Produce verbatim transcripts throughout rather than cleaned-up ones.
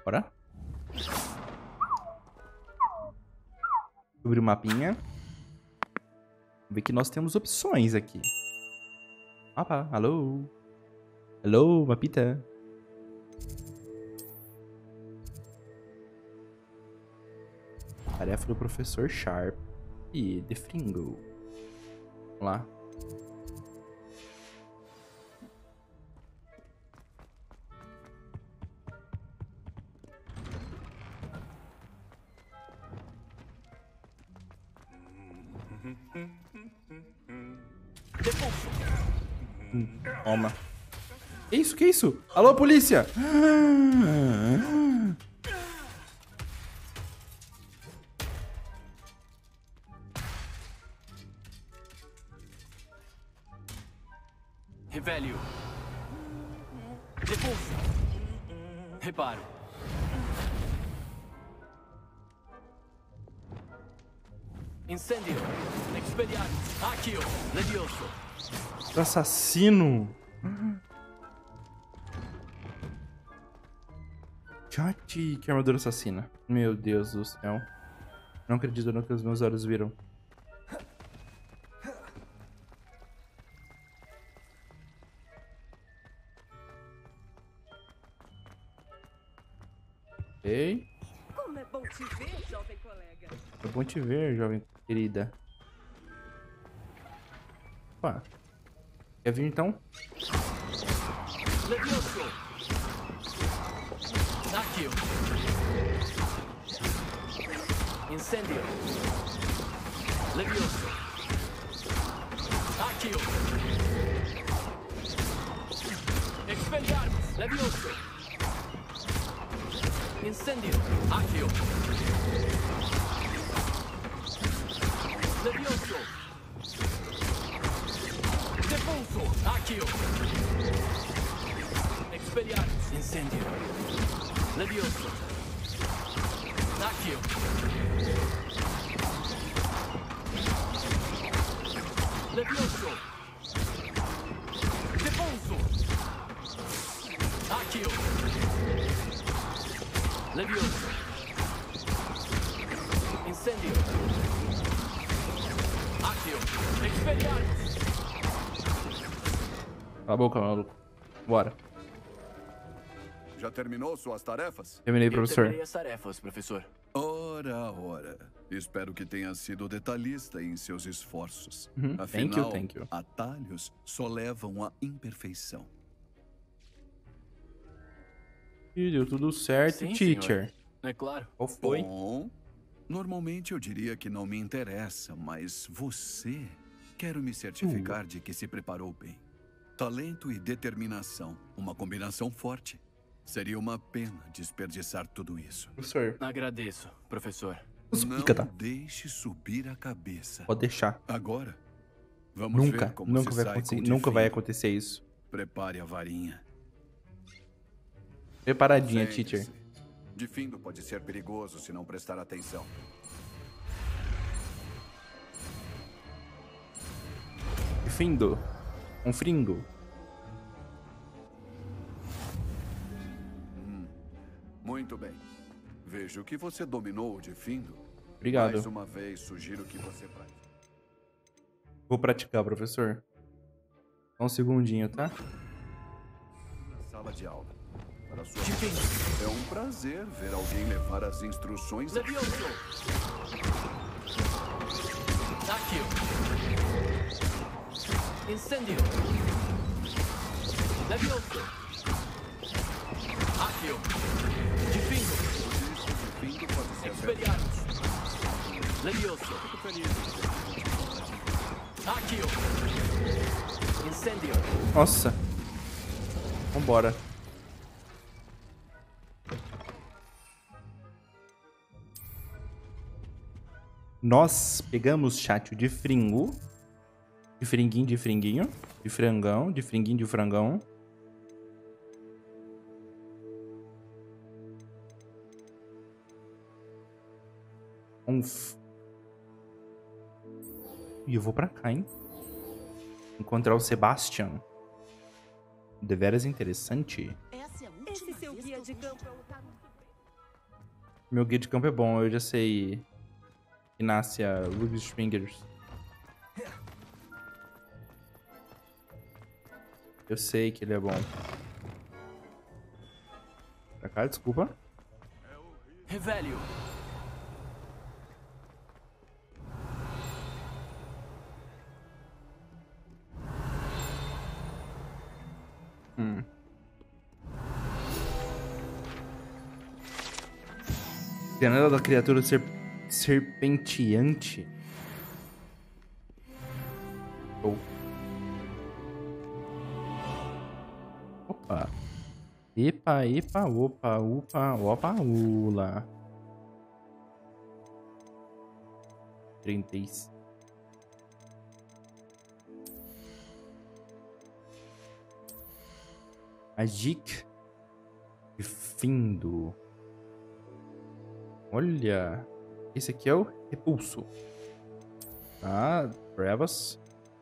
Bora. Abrir o mapinha. Vamos ver que nós temos opções aqui. Opa, alô. Alô, mapita. Tarefa do professor Sharp. E de Fringo. Vamos lá. Hum, toma. Que isso? Que isso? Alô, polícia! Revelio. Repulso. Reparo. Incêndio. Expelliarmus. Accio. Levioso. Assassino. Chat, que armadura assassina. Meu Deus do céu. Não acredito no que os meus olhos viram. Ei. Como é bom te ver, jovem colega. É bom te ver, jovem querida. Opa. Quer vir então? Levioso. Accio. Incêndio. Levioso. Accio. Expelliarmus. Levioso. Incêndio. Accio. Levioso. Repulso. Accio. Expelliarmus. Incêndio. Levioso. Accio. Levioso. Repulso. Accio. Levioso. Incêndio. Accio. Expelliarmus. Cala a boca, maluco. Bora. Já terminou suas tarefas? Terminei, Eu professor. terminei as tarefas, professor. Ora, ora. Espero que tenha sido detalhista em seus esforços. Uhum. Afinal, Thank you, thank you. atalhos só levam à imperfeição. Ih, deu tudo certo, Sim, teacher. senhor. É claro. Qual foi? Bom, normalmente eu diria que não me interessa, mas você... Quero me certificar de que se preparou bem. Talento e determinação, uma combinação forte. Seria uma pena desperdiçar tudo isso. Professor, Agradeço, professor. os Não pica, tá? deixe subir a cabeça. Pode deixar. Agora, vamos Nunca, ver como nunca se vai sai acontecer, com nunca vai Definho. acontecer isso. Prepare a varinha. Preparadinha, Sente-se. teacher. Defindo pode ser perigoso se não prestar atenção. Findo. Um fringo. Muito bem. Vejo que você dominou o Defindo. Obrigado. Mais uma vez, sugiro que você pratique. Vou praticar, professor. Só um segundinho, tá? Na sala de aula. Para sua... Definho. É um prazer ver alguém levar as instruções... a- Levioso. Accio. Incêndio. Levioso. Accio. Definho. Defindo pode ser... Expelliarmus. Levioso. Accio. Incêndio. Nossa. Vambora. Nós pegamos chat de fringo. De fringuinho, de fringuinho. De frangão, de fringuinho, de frangão. Um... f- E eu vou pra cá, hein? Encontrar o Sebastian. Deveras interessante. Esse seu guia de campo é um cara... Meu guia de campo é bom, eu já sei que nasce a Ruby Fingers. Eu sei que ele é bom. Pra cá, desculpa. Revelio. Hum. Janela da criatura ser serpenteante. Oh. Opa. Epa, epa, opa, upa, opa, ula. trinta e cinco. Magic de Findo. Olha. Esse aqui é o Repulso. Ah, Brevas.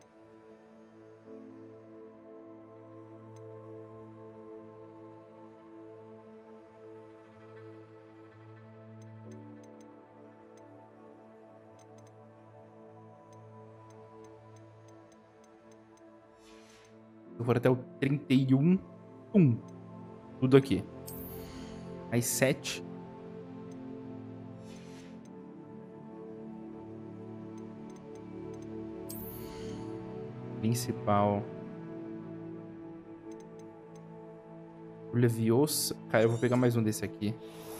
Eu vou até o trinta e um. Pum. Tudo aqui. Aí sete. Principal. O Leviosa. Cara, eu vou pegar mais um desse aqui.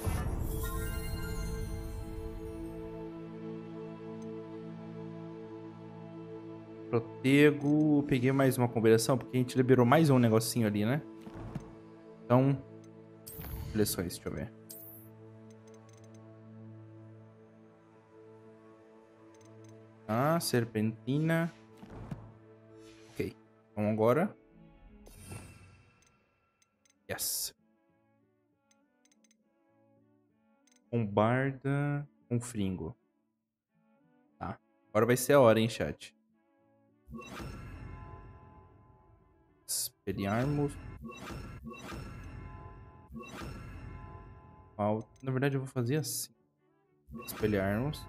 Protego. Peguei mais uma combinação, porque a gente liberou mais um negocinho ali, né? Então, seleções, deixa eu ver. Ah, serpentina. Ok. Então agora. Yes. Bombarda com fringo. Tá. Agora vai ser a hora, hein, chat. Espelharmos. Na verdade, eu vou fazer assim. Espelharmos.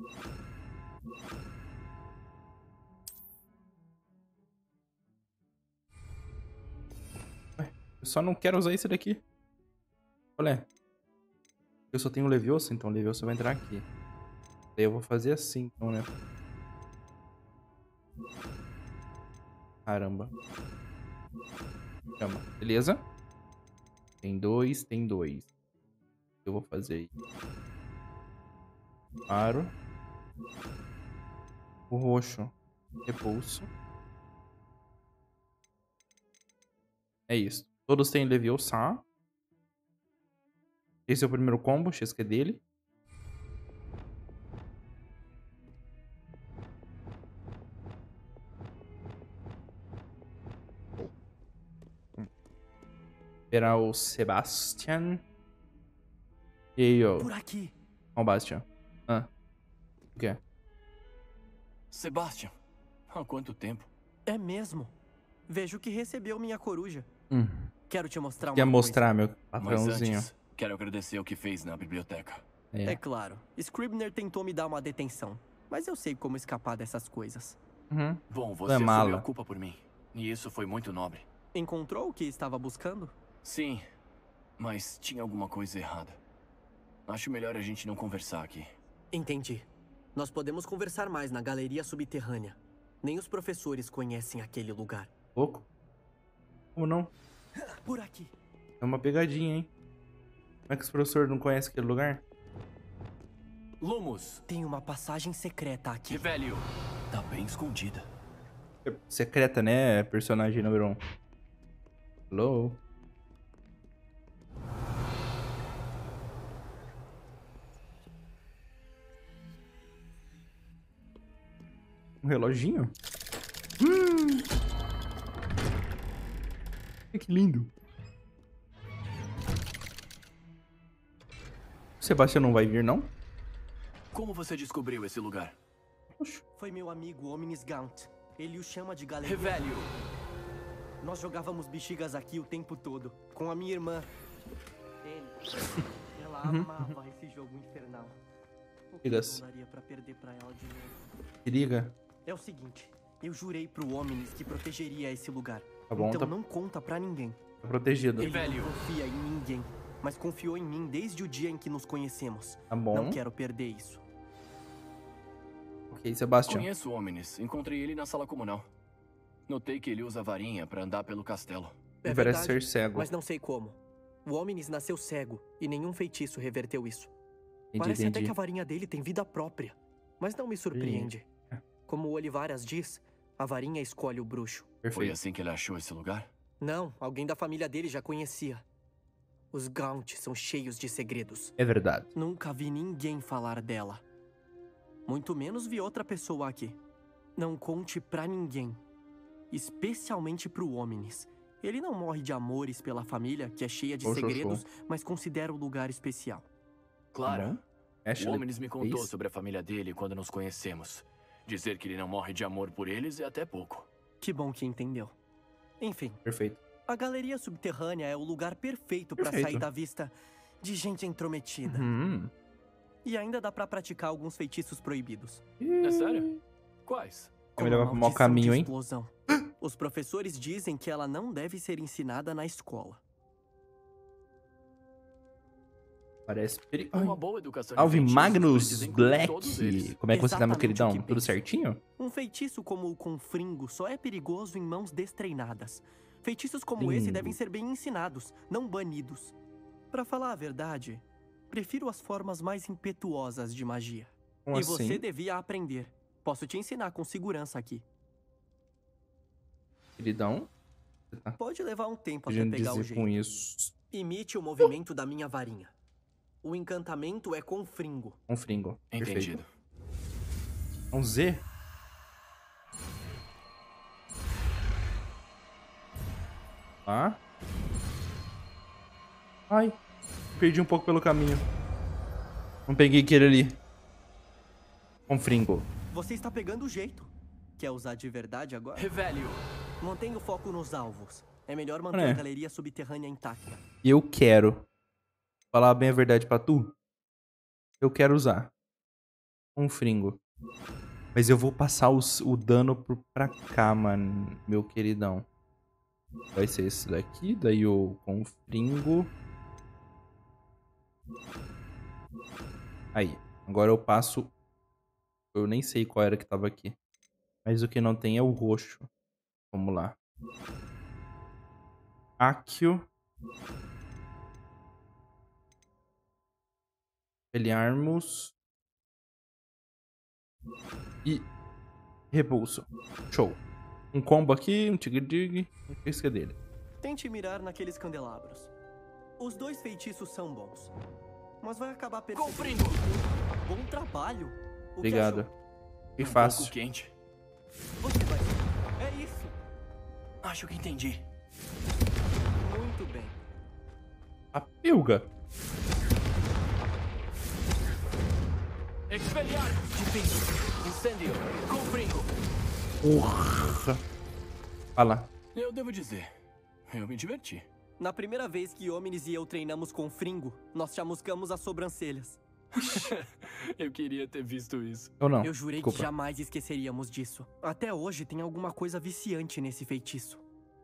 Ué, eu só não quero usar esse daqui. Olha. Eu só tenho o Leviosa, então o Leviosa vai entrar aqui. Daí eu vou fazer assim, então, né? Caramba. Chama. Beleza? Tem dois, tem dois. Eu vou fazer aí. Paro. O roxo. Repulso. É isso. Todos têm Leviosa. Esse é o primeiro combo. X que é dele. Esperar o Sebastian. E aí, ó. Por aqui. Ó, o Bastian. Ah. O que é? Sebastian. Há quanto tempo? É mesmo. Vejo que recebeu minha coruja. Hum. Quero te mostrar uma Quer coisa. mostrar, meu Mas patrãozinho? antes, quero agradecer o que fez na biblioteca. É. É claro. Scribner tentou me dar uma detenção. Mas eu sei como escapar dessas coisas. Uhum. Bom, é você assumiu mala. a culpa por mim. E isso foi muito nobre. Encontrou o que estava buscando? Sim, mas tinha alguma coisa errada. Acho melhor a gente não conversar aqui. Entendi. Nós podemos conversar mais na galeria subterrânea. Nem os professores conhecem aquele lugar. Louco? Como não? Por aqui. É uma pegadinha, hein? Como é que os professores não conhecem aquele lugar? Lumos. Tem uma passagem secreta aqui. Revelio. Tá bem escondida. Secreta, né? Personagem número um. Hello? Um reloginho? Hum! Que lindo. O Sebastião não vai vir, não? Como você descobriu esse lugar? Oxe. Foi meu amigo Omnis Gaunt. Ele o chama de galeria. Revelio. Nós jogávamos bexigas aqui o tempo todo. Com a minha irmã. Ele. Ela Uhum, amava esse jogo infernal. O que Diga-se. eu não daria pra perder pra ela de novo? Se liga. É o seguinte, eu jurei pro Omnis que protegeria esse lugar. Tá bom, então tá- não conta pra ninguém. Tá protegido. Ele velho. não confia em ninguém, mas confiou em mim desde o dia em que nos conhecemos. Tá bom. Não quero perder isso. Ok, Sebastião. Conheço o Omnis. Encontrei ele na sala comunal. Notei que ele usa varinha pra andar pelo castelo. É Ele parece verdade, ser cego. mas não sei como. O Omnis nasceu cego e nenhum feitiço reverteu isso. Entendi, Parece até entendi. que a varinha dele tem vida própria. Mas não me surpreende. Como o Olivaras diz, a varinha escolhe o bruxo. Foi Perfeito. assim que ele achou esse lugar? Não, alguém da família dele já conhecia. Os Gaunt são cheios de segredos. É verdade. Nunca vi ninguém falar dela. Muito menos vi outra pessoa aqui. Não conte pra ninguém. Especialmente pro Omnis. Ele não morre de amores pela família, que é cheia de Show, show, segredos, mas considera o lugar especial. Claro. bom. Ashley, O Omnis me contou isso? sobre a família dele quando nos conhecemos. Dizer que ele não morre de amor por eles é até pouco. Que bom que entendeu. Enfim, Perfeito. a galeria subterrânea é o lugar perfeito pra Perfeito. sair da vista de gente intrometida. Hum. E ainda dá pra praticar alguns feitiços proibidos. É sério? Quais? Vai me Como a levar pro mau maldição caminho, de hein? explosão. Os professores dizem que ela não deve ser ensinada na escola. Parece perigo. Uma boa educação de Alvin feitiços Magnus precisa incluir Black. todos eles. Como é que você tá, meu Exatamente queridão? o que Tudo penso. certinho? Um feitiço como o confringo só é perigoso em mãos destreinadas. Feitiços como Fringo. esse devem ser bem ensinados, não banidos. Pra falar a verdade, prefiro as formas mais impetuosas de magia. Como e assim? você devia aprender. Posso te ensinar com segurança aqui. Queridão? Pode levar um tempo até Querendo pegar o dizer com jeito. isso. Imite o movimento da minha varinha. O encantamento é confringo. Um fringo. Entendido. Perfeito. Um Z? Tá. Ai. Perdi um pouco pelo caminho. Não peguei aquele ali. Um fringo. Você está pegando o jeito. Quer usar de verdade agora? Revelio. Mantenha o foco nos alvos. É melhor manter É. a galeria subterrânea intacta. E eu quero. Falar bem a verdade pra tu. Eu quero usar. Um fringo. Mas eu vou passar os- o dano pro, pra cá, mano. Meu queridão. Vai ser esse daqui. Daí o confringo. Aí. Agora eu passo. Eu nem sei qual era que tava aqui. Mas o que não tem é o roxo. Vamos lá. Accio. Pelearmos. E repulso. Show. Um combo aqui, um tigre-dig. E esse que é dele. Tente mirar naqueles candelabros. Os dois feitiços são bons. Mas vai acabar percebendo. Confringo. Bom trabalho. O Obrigado. que achou? Que Um fácil. pouco quente. Você vai. É isso. Acho que entendi. Muito bem. A pilga. Expelliar. Difícil. Incêndio. Confringo. Porra. Fala. Eu devo dizer, eu me diverti. Na primeira vez que Omnis e eu treinamos com Fringo, nós chamuscamos as sobrancelhas. Eu queria ter visto isso. Ou não? Eu jurei Desculpa. que jamais esqueceríamos disso. Até hoje tem alguma coisa viciante nesse feitiço.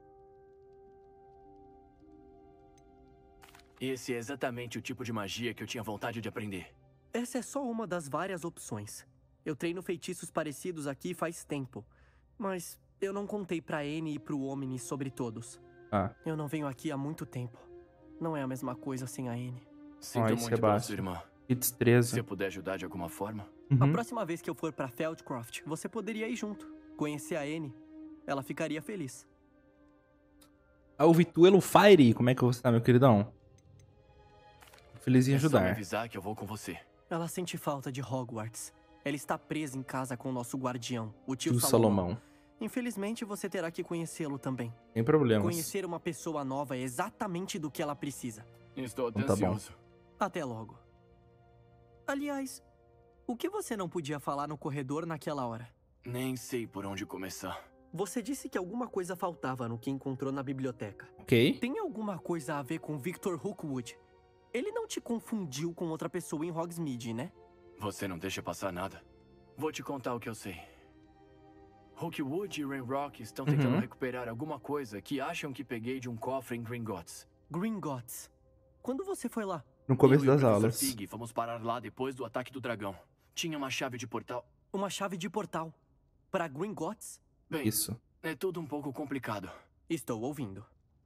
Esse é exatamente o tipo de magia que eu tinha vontade de aprender. Essa é só uma das várias opções. Eu treino feitiços parecidos aqui faz tempo. Mas eu não contei pra Anne e pro Omnis sobre todos. Ah. Eu não venho aqui há muito tempo. Não é a mesma coisa sem a Anne. Sinto Ai, muito pela Sebastião. sua irmã. Que destreza. Se eu puder ajudar de alguma forma. A Uhum. próxima vez que eu for pra Feldcroft, você poderia ir junto. Conhecer a Anne. Ela ficaria feliz. Ah, o Vituelo Fire. Como é que você tá, meu queridão? Feliz em É só me ajudar. avisar que eu vou com você. Ela sente falta de Hogwarts. Ela está presa em casa com o nosso guardião, o tio Tio Salomão. Salomão. Infelizmente, você terá que conhecê-lo também. Sem problemas. Conhecer uma pessoa nova é exatamente do que ela precisa. Estou até Então tá bom. ansioso. Até logo. Aliás, o que você não podia falar no corredor naquela hora? Nem sei por onde começar. Você disse que alguma coisa faltava no que encontrou na biblioteca. Ok. Tem alguma coisa a ver com Victor Hookwood? Ele não te confundiu com outra pessoa em Hogsmeade, né? Você não deixa passar nada. Vou te contar o que eu sei. Rookwood e Ranrock estão tentando Uhum. recuperar alguma coisa que acham que peguei de um cofre em Gringotts. Gringotts. Quando você foi lá? No começo eu e o das professor aulas. Fig fomos parar lá depois do ataque do dragão. Tinha uma chave de portal. Uma chave de portal. Pra Gringotts? Bem, Isso. é tudo um pouco complicado. Estou ouvindo.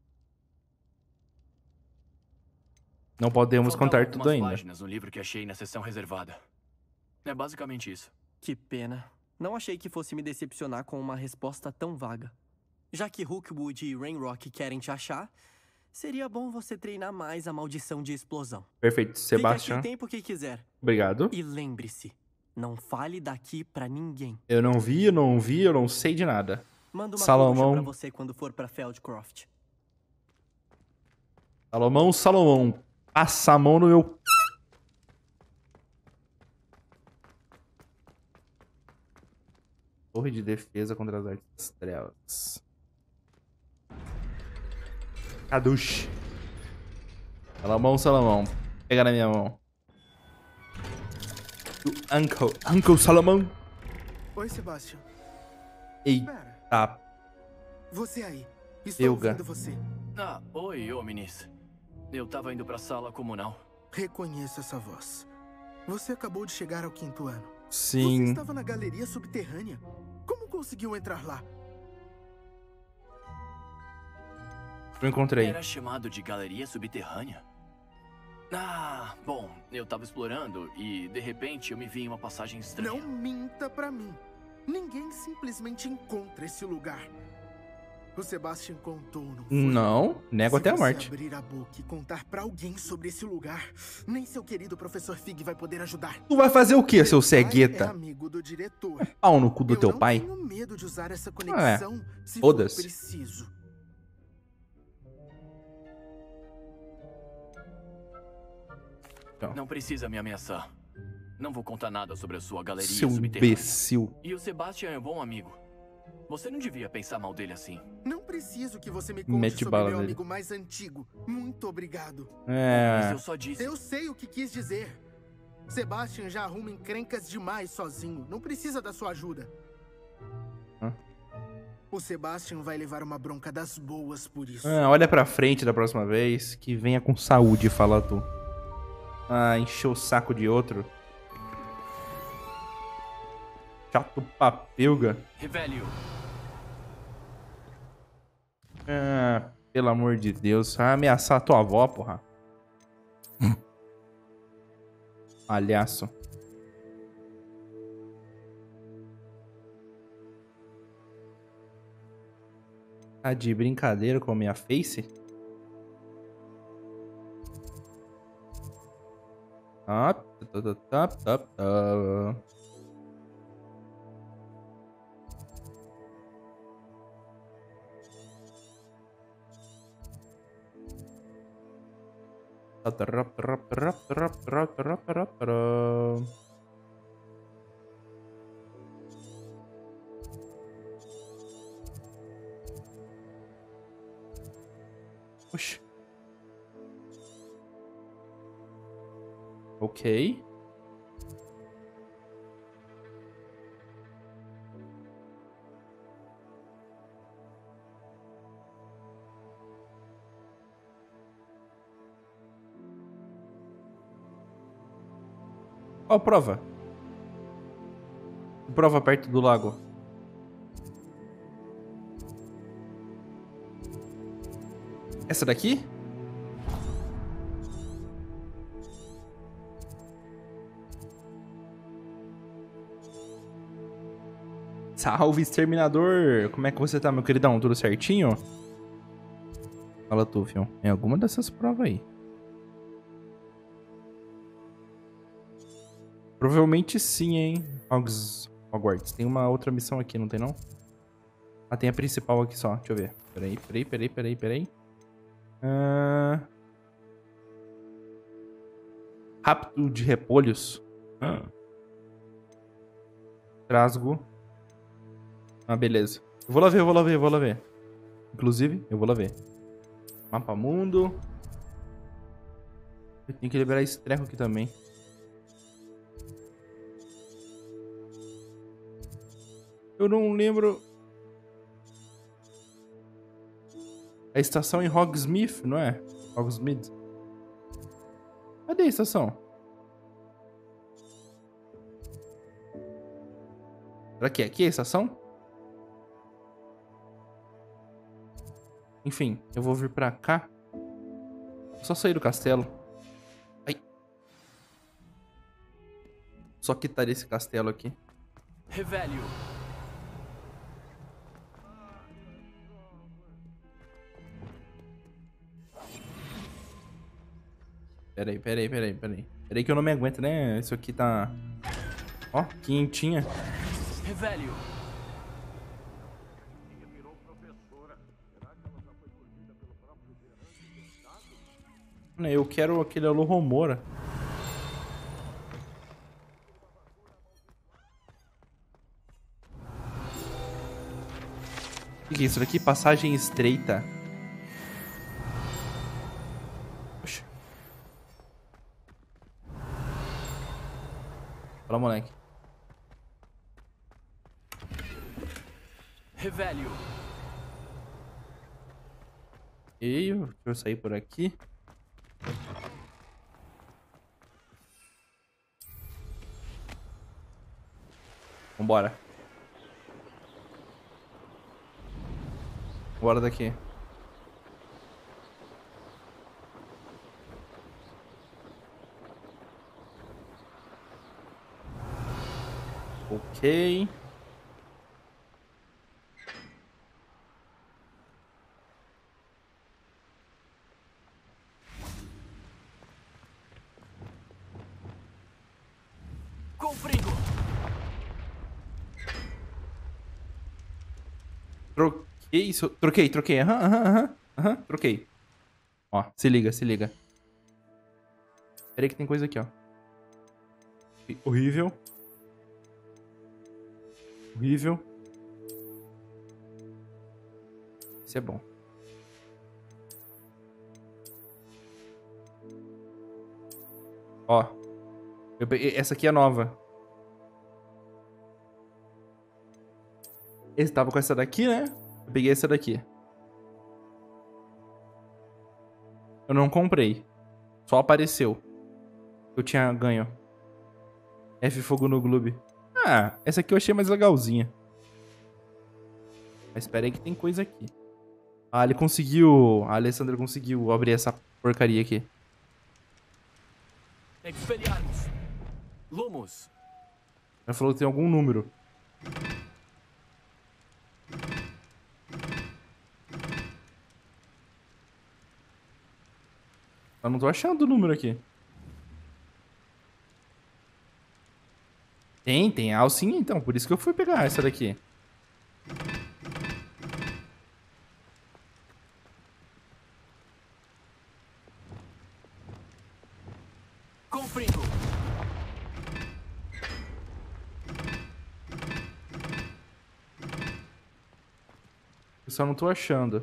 Não podemos Faltavam contar algumas tudo ainda. páginas no livro que achei na seção reservada. É basicamente isso. Que pena. Não achei que fosse me decepcionar com uma resposta tão vaga. Já que Rookwood e Ranrock querem te achar, seria bom você treinar mais a maldição de explosão. Perfeito. Fique Sebastian, aqui o tempo que quiser. obrigado. E lembre-se, não fale daqui pra ninguém. Eu não vi, eu não vi, eu não sei de nada. Manda uma Salomão. coruja pra você quando for pra Feldcroft. Salomão, Salomão, passa a mão no meu... Torre de defesa contra as artes das trevas. Kadush. Salomão, Salomão. Pega na minha mão. Do Uncle. Uncle Salomão. Oi, Sebastian. Eita. Pera, você aí. Estou Euga. ouvindo você. Ah, oi, Ominis. Eu tava indo pra sala comunal. Reconheço essa voz. Você acabou de chegar ao quinto ano. Você Sim. estava na galeria subterrânea. Como conseguiu entrar lá? Eu encontrei. Era chamado de galeria subterrânea? Ah, bom, eu tava explorando e, de repente, eu me vi em uma passagem estranha. Não minta pra mim. Ninguém simplesmente encontra esse lugar. O Sebastian contou, não foi? Não, nego até a Se você morte. abrir a boca e contar pra alguém sobre esse lugar, nem seu querido professor Fig vai poder ajudar. Tu vai fazer o que, seu Meu pai é cegueta? amigo do diretor. Pau no cu do Eu teu não pai? tenho medo de usar essa conexão se for foda-se. preciso. Não precisa me ameaçar. Não vou contar nada sobre a sua galeria Seu subterrânea. imbecil. E o Sebastian é um bom amigo. Você não devia pensar mal dele assim. Não preciso que você me conte Mete sobre bala meu nele. amigo mais antigo. Muito obrigado. Mas É. eu só disse... Eu sei o que quis dizer. Sebastian já arruma encrencas demais sozinho. Não precisa da sua ajuda. Hã? O Sebastian vai levar uma bronca das boas por isso. Ah, olha pra frente da próxima vez. Que venha com saúde, fala tu. Ah, encheu o saco de outro. Chato papilga. Revelio. Ah, pelo amor de Deus. Vai ameaçar a tua avó, porra. Palhaço. Tá de brincadeira com a minha face? Ah, tá, tá, tá, tá, tá. Oxi. Ok. Qual prova? Prova perto do lago. Essa daqui? Salve, exterminador! Como é que você tá, meu queridão? Tudo certinho? Fala tu, fião. Em alguma dessas provas aí. Provavelmente sim, hein? Hogs... Hogwarts. Tem uma outra missão aqui, não tem não? Ah, tem a principal aqui só. Deixa eu ver. Peraí, peraí, peraí, peraí, peraí. Ah... Rapto de repolhos. Ah. Trasgo. Ah, beleza. Eu vou lá ver, eu vou lá ver, eu vou lá ver. Inclusive, eu vou lá ver. Mapa mundo. Eu tenho que liberar esse treco aqui também. Eu não lembro... A estação em Hogsmeade, não é? Hogsmeade. Cadê a estação? Será que é aqui a estação? Enfim, eu vou vir pra cá. Só sair do castelo. Ai. Só quitar esse castelo aqui. Revelio. Peraí, peraí, peraí, peraí. Peraí que eu não me aguento, né? Isso aqui tá... Ó, quentinha. Revelio. Eu quero aquele Alohomora. O que é isso daqui? Passagem estreita. Poxa. Fala, moleque. Revelio. E deixa eu sair por aqui. Vambora. Bora daqui. Ok. Confringo. Troquei isso. Troquei, troquei. Aham, aham, aham. Aham, troquei. Ó, se liga, se liga. Peraí que tem coisa aqui, ó. Horrível. Horrível. Isso é bom. Ó. Eu peguei... Essa aqui é nova. Esse tava com essa daqui, né? Eu peguei essa daqui. Eu não comprei. Só apareceu. Eu tinha ganho. F fogo no Gloob. Ah, essa aqui eu achei mais legalzinha. Mas espera aí que tem coisa aqui. Ah, ele conseguiu... A Alessandra conseguiu abrir essa porcaria aqui. Expelliarmus. Lumos. Ela falou que tem algum número. Eu não tô achando o número aqui. Tem, tem a alcinha então. Por isso que eu fui pegar essa daqui. Confringo. Eu só não tô achando.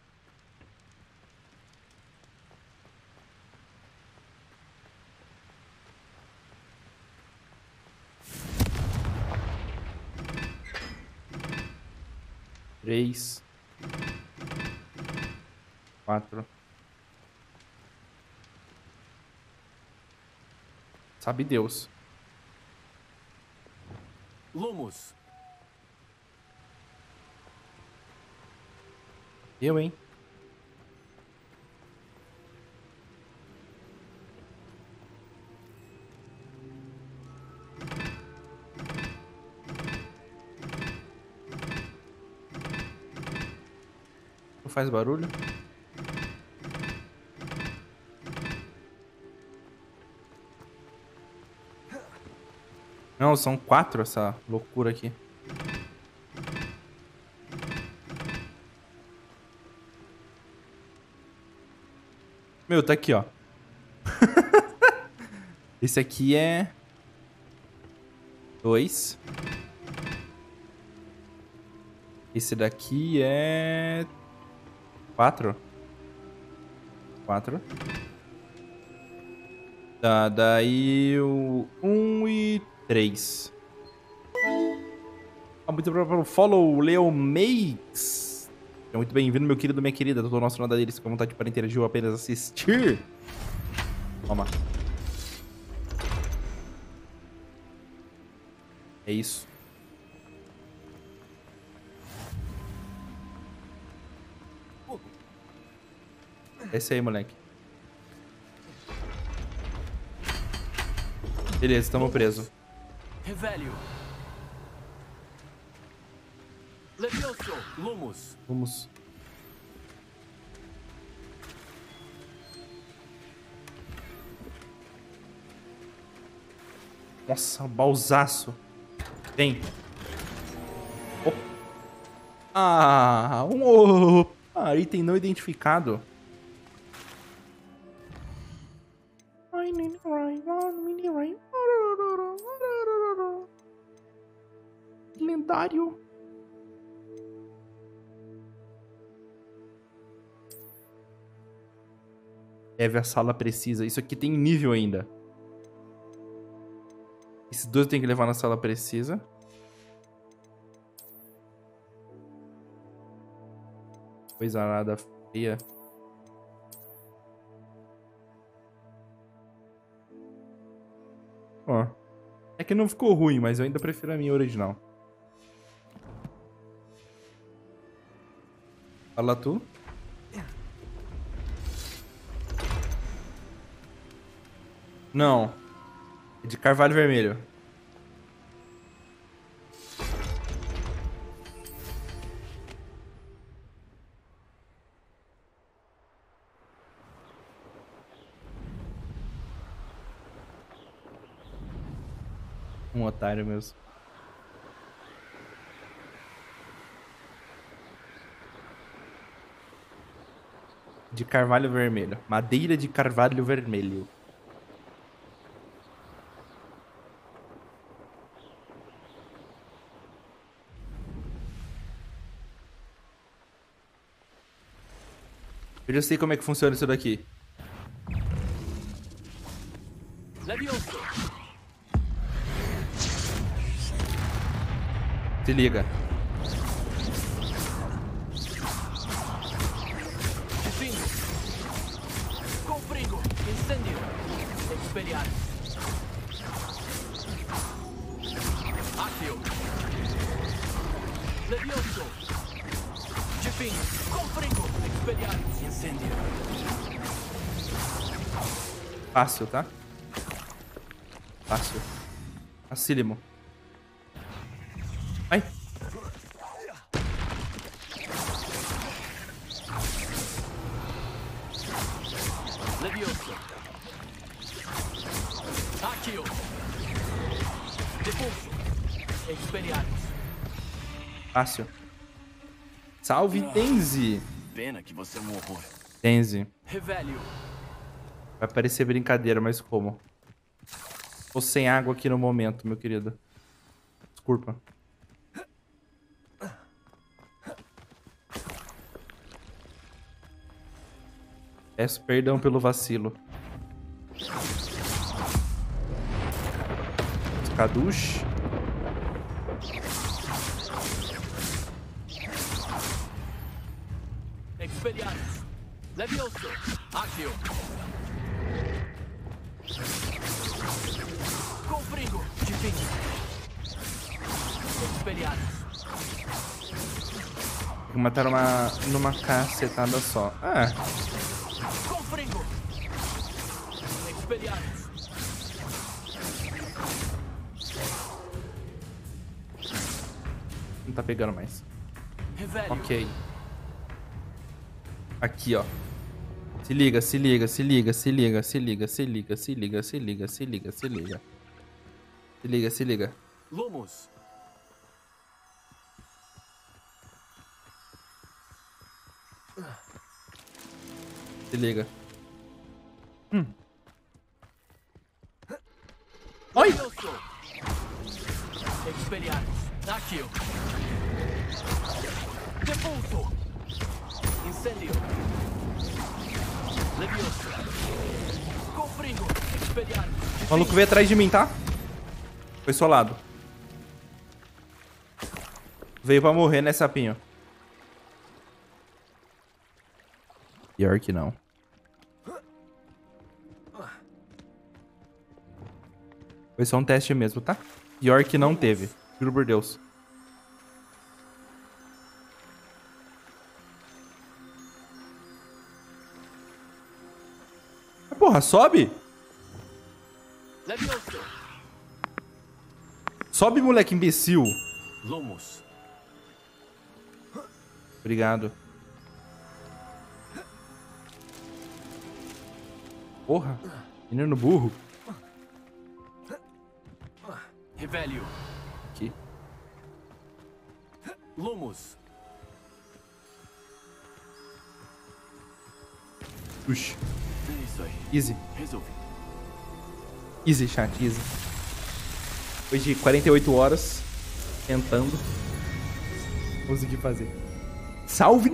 Três. Quatro. Sabe Deus. Lumos. Eu, hein? Não faz barulho? Não, são quatro essa loucura aqui. Meu, tá aqui, ó. Esse aqui é... Dois. Esse daqui é... Quatro. Quatro. Tá, daí o um e três. Ah, muito obrigado pelo follow, Leo Makes. Seja muito bem-vindo, meu querido, minha querida. Todo o nosso canal deles com vontade para interagir ou apenas assistir. Toma. É isso. É esse aí, moleque. Beleza, estamos presos. Revelio. Levioso. Lumos. Vamos. Nossa, balzaço. Vem. Oh. Ah, um oh. Ah, item não identificado. Lendário. Deve a sala precisa. Isso aqui tem nível ainda. Esses dois tem que levar na sala precisa. Coisa nada feia. Ó. É que não ficou ruim, mas eu ainda prefiro a minha original. Fala tu. Não. É de carvalho vermelho. Um otário mesmo. De carvalho vermelho. Madeira de carvalho vermelho. Eu já sei como é que funciona isso daqui. Levioso. Se liga. Defino. Confringo. Incêndio. Expelliarmus. Accio. Levioso. Defino. Confringo. Expelliarmus. Incêndio. Fácil, tá? Fácil. Facílimo. Ai. Levioso. Accio. Depulso. Expelliarmus. Fácil. Salve, Tenzi. Pena que você é um horror. Tenzi. Revelio. Vai parecer brincadeira, mas como? Tô sem água aqui no momento, meu querido. Desculpa. Peço perdão pelo vacilo. Caduche. Expelliarmus. Levioso. Accio. Confringo. Defino. Expelliarmus. Tem que matar uma numa cacetada só. Ah, Confringo. Expelliarmus. não tá pegando mais. Revelio. Ok. Aqui, ó. Se liga, se liga, se liga, se liga, se liga, se liga, se liga, se liga, se liga, se liga. Se liga, se liga. Lumos. Se liga. Hum. Oi! Levioso. Expelliarmus. Accio. Depulso. Incêndio. Levioso. Confringo. Expelliarmus. O maluco veio atrás de mim, tá? Foi solado. Veio pra morrer, né, sapinho? Pior que não. Foi só um teste mesmo, tá? Pior que não teve. Juro por Deus. Porra, sobe! Levioso. Sobe, moleque imbecil! Lumos. Obrigado. Porra, menino burro. Revelio. Aqui. Lumos. Puxa. É isso aí. Easy. Resolvi. Easy, chat, easy. Depois de quarenta e oito horas tentando, consegui fazer. Salve,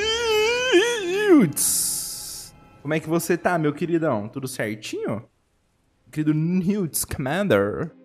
Newts! Como é que você tá, meu queridão? Tudo certinho? Querido Newts Commander.